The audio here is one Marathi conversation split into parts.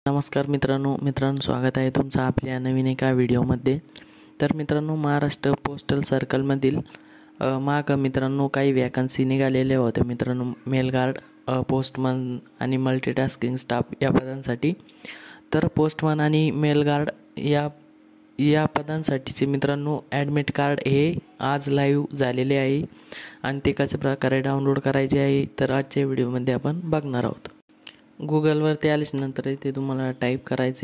नमस्कार मित्रांनो स्वागत आहे तुमचं आपल्या नवीन एका व्हिडिओमध्ये। तर मित्रांनो, महाराष्ट्र पोस्टल सर्कलमधील मित्रांनो काही वॅकन्सी निघालेल्या होत्या मित्रांनो, मेल गार्ड, पोस्टमन आणि मल्टीटास्किंग स्टाफ या पदांसाठी। तर पोस्टमन आणि मेल गार्ड या पदांसाठीचे मित्रांनो ॲडमिट कार्ड हे आज लाईव्ह झालेले आहे आणि ते कशा प्रकारे डाउनलोड करायचे आहे तर आजच्या व्हिडिओमध्ये आपण बघणार आहोत। गूगलवरती आल्याच्यानंतर इथे तुम्हाला टाईप करायचे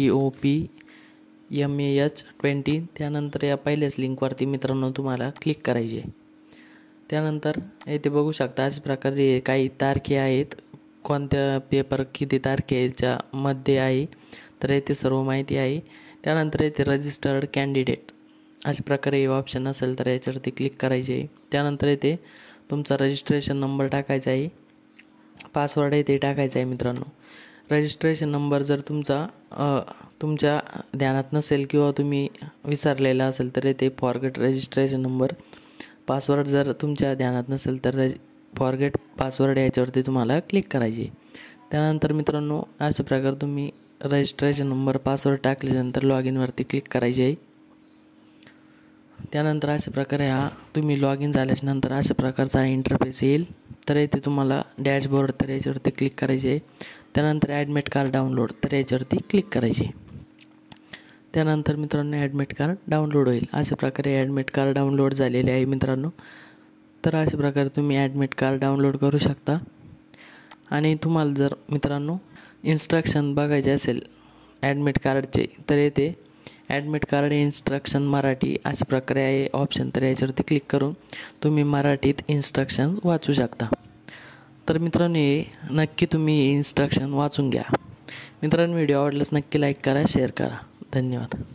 DOPMAH20, त्यानंतर या पहिल्याच लिंकवरती मित्रांनो तुम्हाला क्लिक करायचे। त्यानंतर इथे बघू शकता अशा प्रकारे काही तारखे आहेत, कोणत्या पेपर किती तारखेच्या मध्ये आहे तर इथे सर्व माहिती आहे। त्यानंतर इथे रजिस्टर्ड कॅन्डिडेट अशा प्रकारे ऑप्शन असेल तर याच्यावरती क्लिक करायचे। त्यानंतर इथे तुमचा रजिस्ट्रेशन नंबर टाकायचा आहे, पासवर्ड आहे ते टाकायचं आहे मित्रांनो। रजिस्ट्रेशन नंबर जर तुमच्या ध्यानात नसेल किंवा तुम्ही विसरलेला असेल तर ते फॉरगेट रजिस्ट्रेशन नंबर, पासवर्ड जर तुमच्या ध्यानात नसेल तर फॉरगेट पासवर्ड याच्यावरती तुम्हाला क्लिक करायचे। त्यानंतर मित्रांनो अशा प्रकारे तुम्ही रजिस्ट्रेशन नंबर पासवर्ड टाकल्यानंतर लॉग इनवरती क्लिक करायचे आहे। त्यानंतर अशा प्रकारे तुम्ही लॉग इन झाल्यानंतर अशा प्रकारचा इंटरफेस येईल। तर इथे तुम्हाला डॅशबोर्ड तर याच्यावरती क्लिक करायचे आहे। त्यानंतर ॲडमिट कार्ड डाउनलोड तर याच्यावरती क्लिक करायचे। त्यानंतर मित्रांनो ॲडमिट कार्ड डाउनलोड होईल। अशा प्रकारे ॲडमिट कार्ड डाउनलोड झालेले आहे मित्रांनो। तर अशा प्रकारे तुम्ही ॲडमिट कार्ड डाउनलोड करू शकता। आणि तुम्हाला जर मित्रांनो इन्स्ट्रक्शन बघायचे असेल ॲडमिट कार्डचे तर येथे ॲडमिट कार्ड इन्स्ट्रक्शन मराठी अशा प्रकारे आहे ऑप्शन, तर याच्यावरती क्लिक करून तुम्ही मराठीत इन्स्ट्रक्शन वाचू शकता। तर मित्रांनो हे नक्की तुम्ही इन्स्ट्रक्शन वाचून घ्या। मित्रांनो व्हिडिओ आवडल्यास नक्की लाईक करा, शेअर करा। धन्यवाद।